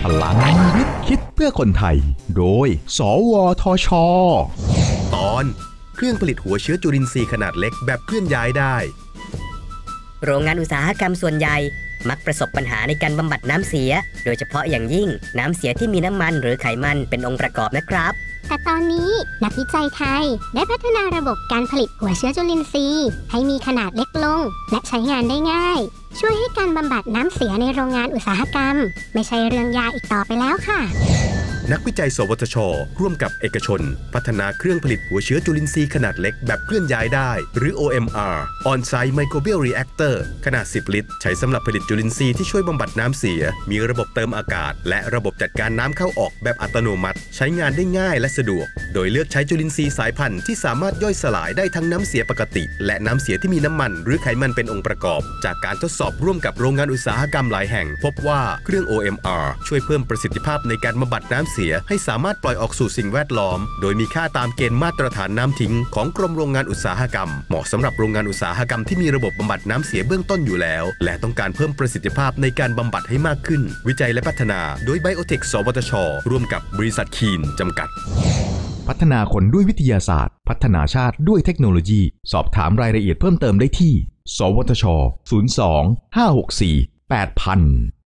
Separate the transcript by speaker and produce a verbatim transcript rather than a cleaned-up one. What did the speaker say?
Speaker 1: ลังวิทย์คิดเพื่อคนไทยโดยสวทช.
Speaker 2: ตอนเครื่องผลิตหัวเชื้อจุลินทรีย์ขนาดเล็กแบบเคลื่อนย้ายได้
Speaker 3: โรงงานอุตสาหกรรมส่วนใหญ่มักประสบปัญหาในการบำบัดน้ำเสียโดยเฉพาะอย่างยิ่งน้ำเสียที่มีน้ำมันหรือไขมันเป็นองค์ประกอบนะครับ
Speaker 4: แต่ตอนนี้นักวิจัยไทยได้พัฒนาระบบการผลิตหัวเชื้อจุลินทรีย์ให้มีขนาดเล็กลงและใช้งานได้ง่ายช่วยให้การบำบัดน้ำเสียในโรงงานอุตสาหกรรมไม่ใช่เรื่องยากอีกต่อไปแล้วค่ะ
Speaker 2: นักวิจัยสวทช.ร่วมกับเอกชนพัฒนาเครื่องผลิตหัวเชื้อจุลินทรีย์ขนาดเล็กแบบเคลื่อนย้ายได้หรือ โอ เอ็ม อาร์ On-Site Microbial Reactor ขนาดสิบลิตรใช้สำหรับผลิตจุลินทรีย์ที่ช่วยบำบัดน้ำเสียมีระบบเติมอากาศและระบบจัดการน้ำเข้าออกแบบอัตโนมัติใช้งานได้ง่ายและสะดวกโดยเลือกใช้จุลินทรีย์สายพันธุ์ที่สามารถย่อยสลายได้ทั้งน้ำเสียปกติและน้ำเสียที่มีน้ำมันหรือไขมันเป็นองค์ประกอบจากการทดสอบร่วมกับโรงงานอุตสาหกรรมหลายแห่งพบว่าเครื่อง โอ เอ็ม อาร์ ช่วยเพิ่มประสิทธิภาพในการบำบัดน้ำเสียให้สามารถปล่อยออกสู่สิ่งแวดล้อมโดยมีค่าตามเกณฑ์มาตรฐานน้ำทิ้งของกรมโรงงานอุตสาหกรรมเหมาะสำหรับโรงงานอุตสาหกรรมที่มีระบบบำบัดน้ำเสียเบื้องต้นอยู่แล้วและต้องการเพิ่มประสิทธิภาพในการบำบัดให้มากขึ้นวิจัยและพัฒนาโดยไบโอเทค สวทช.ร่วมกับบริษัทคีนจำกัด
Speaker 1: พัฒนาคนด้วยวิทยาศาสตร์พัฒนาชาติด้วยเทคโนโลยีสอบถามรายละเอียดเพิ่มเติมได้ที่สวทช ศูนย์ สอง ห้า หก สี่ แปด ศูนย์ ศูนย์